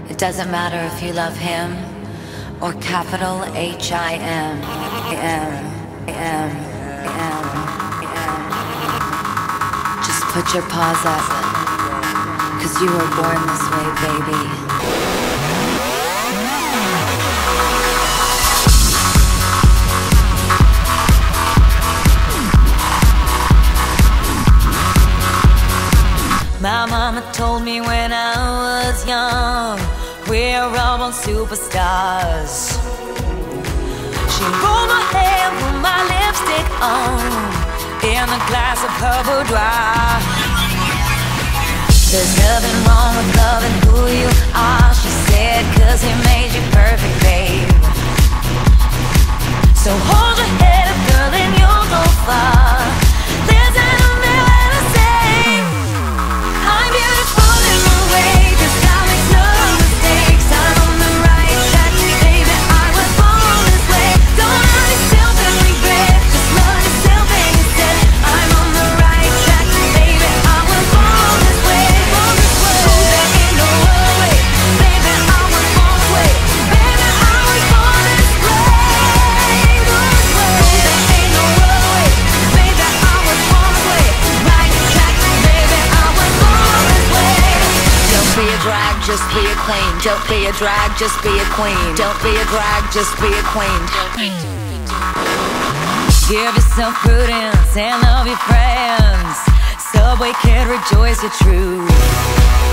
It doesn't matter if you love him or capital H-I-M. Just put your paws up, 'cause you were born this way, baby. My mama told me when I was young, we're all born superstars. She rolled my hair, put my lipstick on, in a glass of her boudoir. There's nothing wrong with loving who you are, she said, 'cause he made you perfect, babe. So hold your head up, girl, and you'll go far. Listen to me when I say I'm beautiful in my way, 'cause I make no mistakes. I'm on the right track, baby, I was born this way. Don't hurt yourself and regret, just love yourself instead. I'm on the right track, baby, I was born this way. There ain't no other way, baby, I was born this way. Baby, I was born this way. There ain't no other way, baby, I was born this way. Right track, baby, I was born this way. Don't be a drag, just be a queen. Don't be a drag, just be a queen. Don't be a drag, just be a queen. Give yourself prudence and love your friends. Subway kid, rejoice your truth.